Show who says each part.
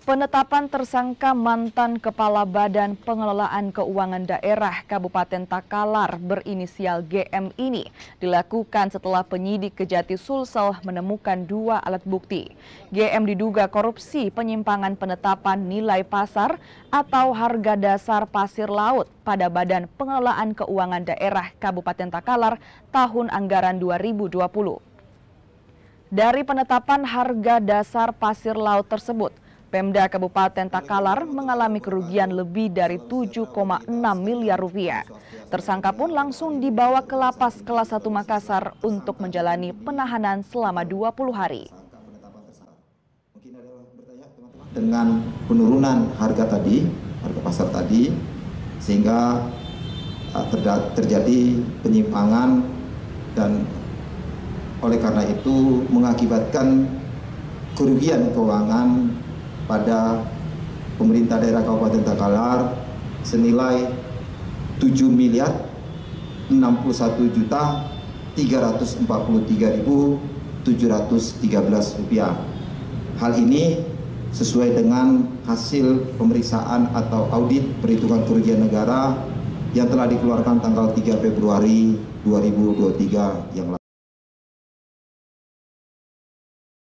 Speaker 1: Penetapan tersangka mantan Kepala Badan Pengelolaan Keuangan Daerah Kabupaten Takalar berinisial GM ini dilakukan setelah penyidik Kejati Sulsel menemukan 2 alat bukti. GM diduga korupsi penyimpangan penetapan nilai pasar atau harga dasar pasir laut pada Badan Pengelolaan Keuangan Daerah Kabupaten Takalar tahun anggaran 2020. Dari penetapan harga dasar pasir laut tersebut, Pemda Kabupaten Takalar mengalami kerugian lebih dari 7,6 miliar rupiah. Tersangka pun langsung dibawa ke Lapas Kelas 1 Makassar untuk menjalani penahanan selama 20 hari.
Speaker 2: Dengan penurunan harga pasar tadi, sehingga terjadi penyimpangan dan oleh karena itu mengakibatkan kerugian keuangan pada pemerintah daerah Kabupaten Takalar senilai 7.061.343.713 rupiah. Hal ini sesuai dengan hasil pemeriksaan atau audit perhitungan kerugian negara yang telah dikeluarkan tanggal 3 Februari 2023 yang lalu.